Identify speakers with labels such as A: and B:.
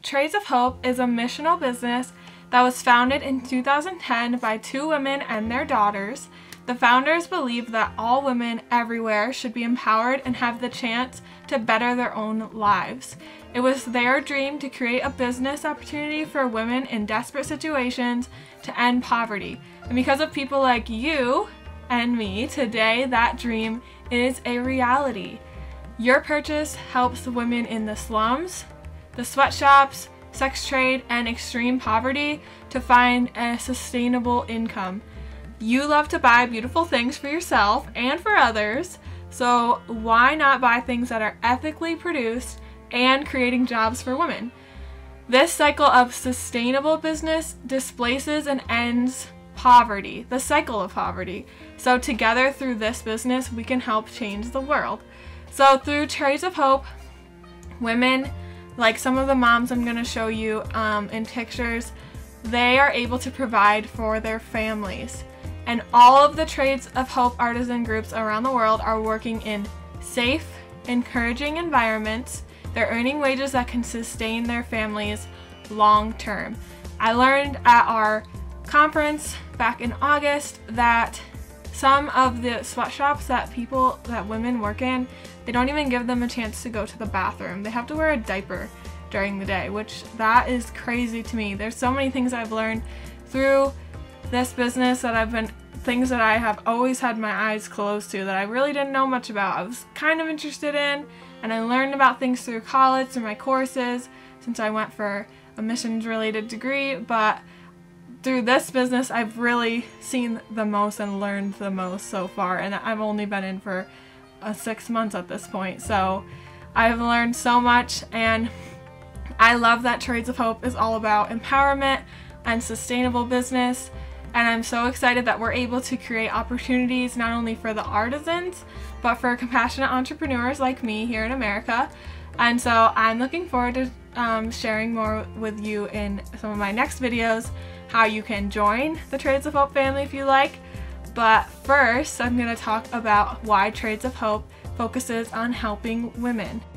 A: Trades of Hope is a missional business that was founded in 2010 by 2 women and their daughters. The founders believe that all women everywhere should be empowered and have the chance to better their own lives. It was their dream to create a business opportunity for women in desperate situations to end poverty. And because of people like you and me, today that dream is a reality. Your purchase helps women in the slums, the sweatshops, sex trade, and extreme poverty to find a sustainable income. You love to buy beautiful things for yourself and for others, so why not buy things that are ethically produced and creating jobs for women? This cycle of sustainable business displaces and ends poverty, the cycle of poverty. So together through this business, we can help change the world. So through Trades of Hope, women, like some of the moms I'm going to show you in pictures, they are able to provide for their families. And all of the Trades of Hope artisan groups around the world are working in safe, encouraging environments. They're earning wages that can sustain their families long term. I learned at our conference back in August that some of the sweatshops that women work in, they don't even give them a chance to go to the bathroom. They have to wear a diaper during the day, which that is crazy to me. There's so many things I've learned through this business things that I have always had my eyes closed to that I really didn't know much about. I was kind of interested in, and I learned about things through college, through my courses, since I went for a missions related degree, but through this business I've really seen the most and learned the most so far, and I've only been in for 6 months at this point, so I've learned so much, and I love that Trades of Hope is all about empowerment and sustainable business. And I'm so excited that we're able to create opportunities not only for the artisans, but for compassionate entrepreneurs like me here in America. And so I'm looking forward to sharing more with you in some of my next videos, how you can join the Trades of Hope family if you like. But first, I'm going to talk about why Trades of Hope focuses on helping women.